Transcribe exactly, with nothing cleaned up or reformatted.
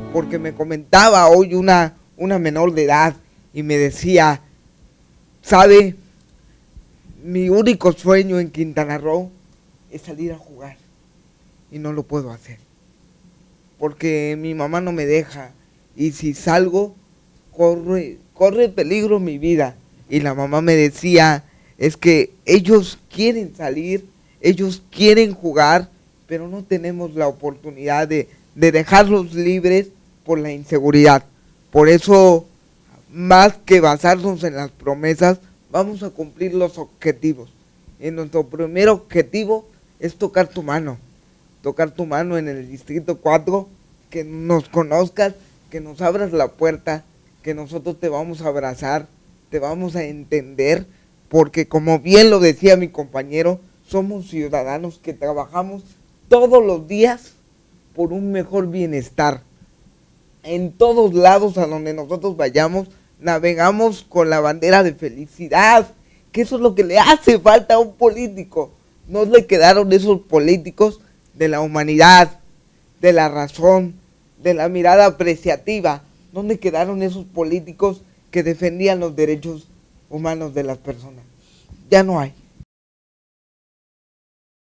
porque me comentaba hoy una, una menor de edad y me decía, ¿sabe? Mi único sueño en Quintana Roo es salir a jugar y no lo puedo hacer porque mi mamá no me deja y si salgo corre, corre peligro mi vida. Y la mamá me decía, es que ellos quieren salir, ellos quieren jugar, pero no tenemos la oportunidad de, de dejarlos libres por la inseguridad. Por eso, más que basarnos en las promesas, vamos a cumplir los objetivos. Y nuestro primer objetivo es tocar tu mano. Tocar tu mano en el Distrito cuatro, que nos conozcas, que nos abras la puerta, que nosotros te vamos a abrazar, te vamos a entender, porque como bien lo decía mi compañero, somos ciudadanos que trabajamos todos los días por un mejor bienestar. En todos lados a donde nosotros vayamos, navegamos con la bandera de felicidad, que eso es lo que le hace falta a un político. No le quedaron esos políticos de la humanidad, de la razón, de la mirada apreciativa. ¿Dónde quedaron esos políticos que defendían los derechos humanos de las personas? Ya no hay.